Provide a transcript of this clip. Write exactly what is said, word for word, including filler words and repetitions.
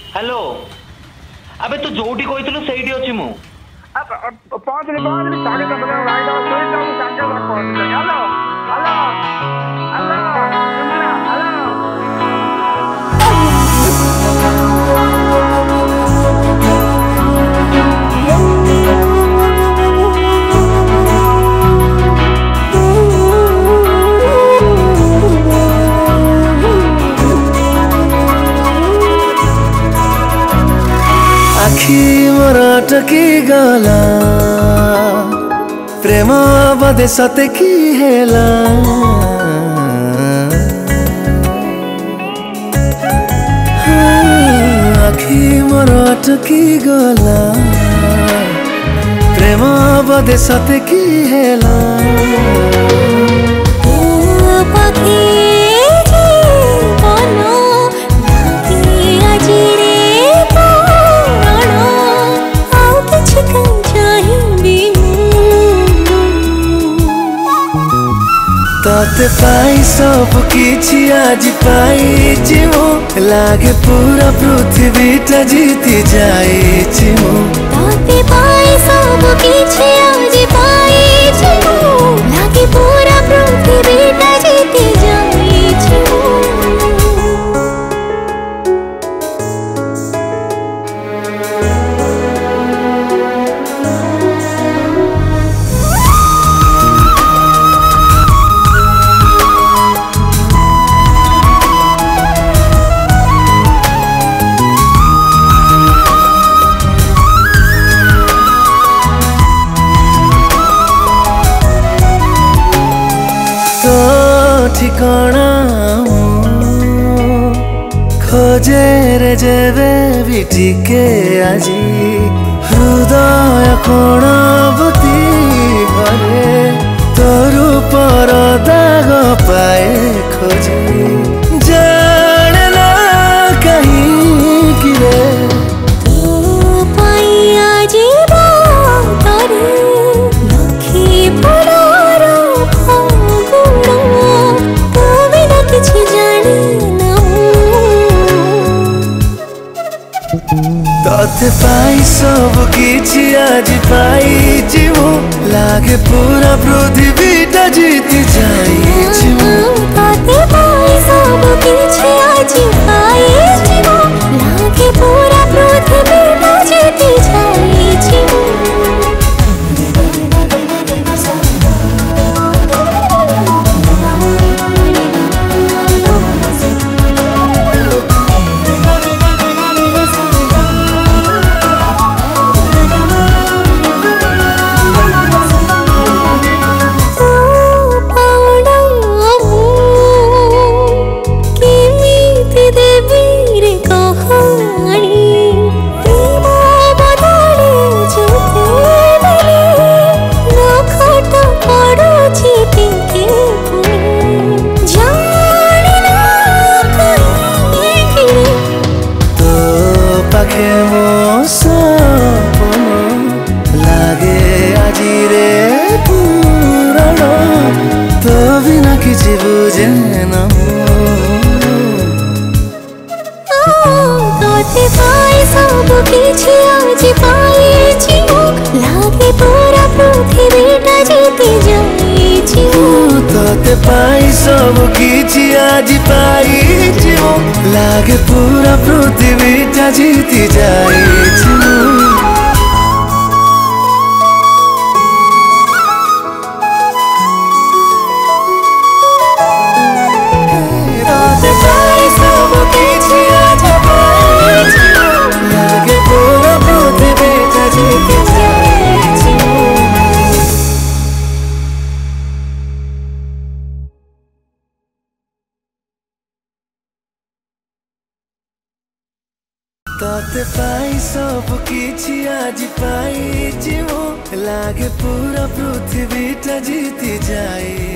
Hello अबे तू जोटी कहलु से अच्छी मु पहुंचली पहुंचली साढ़े दस बजे भाई दस सोई जाऊ साढ़े दस पहुंचली। हेलो हेलो हेलो सुनना हेलो आखि मोर अटकी गला प्रेम बदे सते की हेला आखि मोर अटकी गला प्रेम बदे सते की हेला तोते पाई सब किछि आज पाई मु लागे पूरा पृथ्वीटा जीति जाई मु तोते पाई सब किछि आज पाई मु लागे पूरा पृथ्वीटा जीति जाई मु ठिकाना खोजे रे जेबे भी टिके आजी हृदय कोण बती करे तोर पर दाग पाए खोजे जाने ना कहीं कि रे तू पाइया जीवन तोरे लखी फुलर तोते पाई सब किछि आज पाई मु लागे पूरा पृथ्वीटा जीति जाई मु तोते पाई सब किछि आज पाई मु लागे पूरा पृथ्वीटा जीति जाई मु तोते पाई सब किछि आज पाई मु लागे पूरा पृथ्वीटा जीति जाई मु तोते पाई सब किछि आज पाई मु लागे पूरा पृथ्वीटा जीति जाई मु तोते पाई सब किछि आज पाई मु लागे पूरा पृथ्वीटा जीति जाई